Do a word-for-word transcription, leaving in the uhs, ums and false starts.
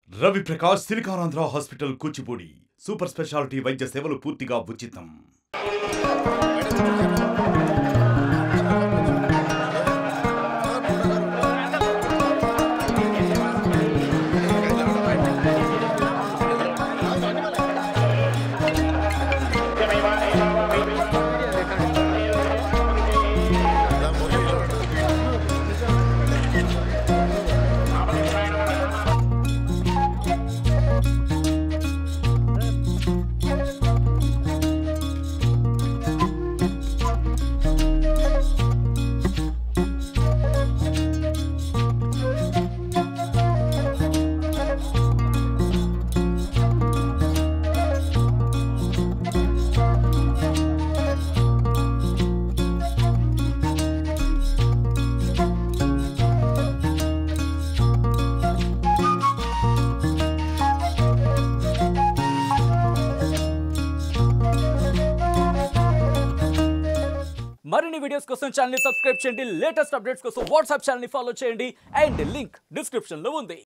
Ravi Prakash Siliconandhra hospital Kuchipudi super speciality వైద్య సేవలు పూర్తిగా ఉచితం. మరిన్ని వీడియోస్ కోసం ఛానల్ ని సబ్స్క్రైబ్ చేయండి. లేటెస్ట్ అప్డేట్స్ కోసం వాట్సాప్ ఛానల్ ని ఫాలో చేయండి అండ్ లింక్ డిస్క్రిప్షన్ లో ఉంది.